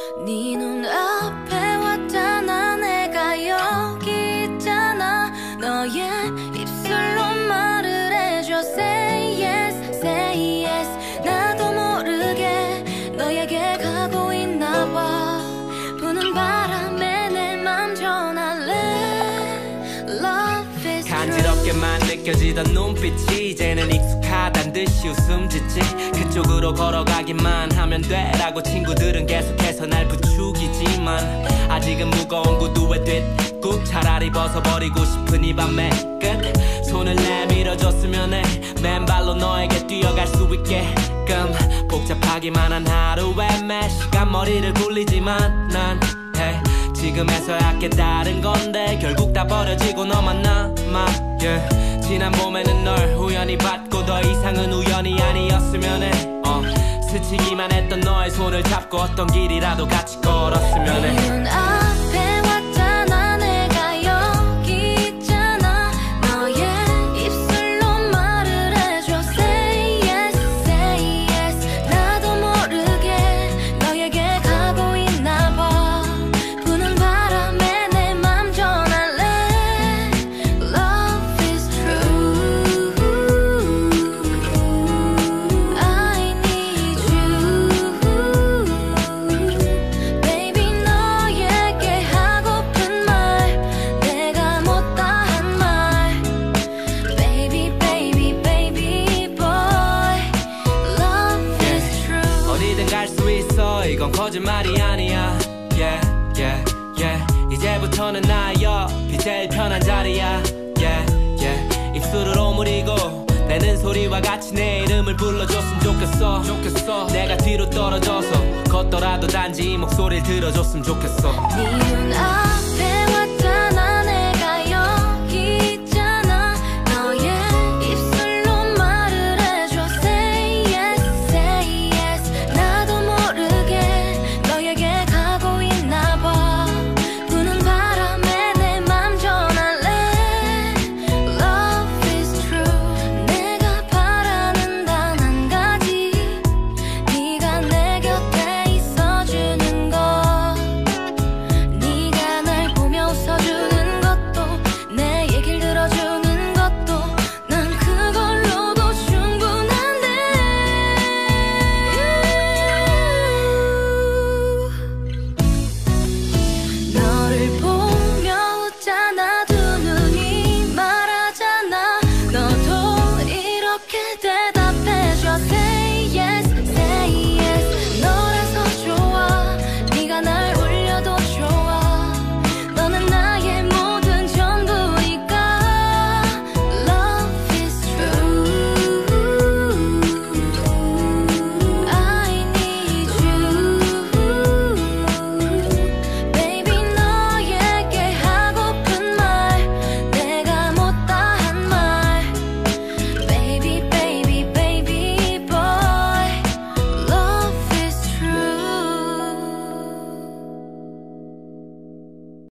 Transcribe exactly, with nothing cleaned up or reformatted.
네 눈앞에 왔잖아. 내가 여기 있잖아. 너의 입술로 말을 해줘. Say yes, say yes. 나도 모르게 너에게 가고 있나 봐. 부는 바람에 내 맘 전할래. Love is true. 간지럽게만 느껴지던 눈빛이 이제는 익숙하단 듯이 웃음 짓지. 그쪽으로 걸어가기만 하면 돼라고 친구들은 계속해서 날 부추기지만 아직은 무거운 구두에 뒷굽 차라리 벗어버리고 싶은 이 밤의 끝. 손을 내밀어줬으면 해. 맨발로 너에게 뛰어갈 수 있게끔. 복잡하기만 한 하루에 매 시간 머리를 굴리지만 난 hey, 지금에서야 깨달은 건데 결국 다 버려지고 너만 남아. yeah. 지난 봄에는 널 우연히 봤고 더 이상은 우연이 아니었으면 해. 어, 스치기만 했던 너의 손을 잡고 어떤 길이라도 같이 걸었으면 해. 네 눈앞에 왔잖아. 내가 여기 있잖아. 너의 입술로 말을 해줘. Say yes, say yes. 나도 모르게 너에게 가고 있나 봐. 부는 바람에 내 맘 전할래. Love is true. I need you. Baby 너에게 하고픈 말 내가 못다 한 말. Baby baby baby boy. Love is true. 어디든 갈 수 있어. 이건 거짓말이 아니야. Yeah, yeah, yeah. 이제부터는 나의 옆이 제일 편한 자리야. Yeah, yeah. 입술을 오므리고 내는 소리와 같이 내 이름을 불러줬으면 좋겠어. 좋겠어. 내가 뒤로 떨어져서 걷더라도 단지 이 목소리를 들어줬으면 좋겠어. 네 눈앞에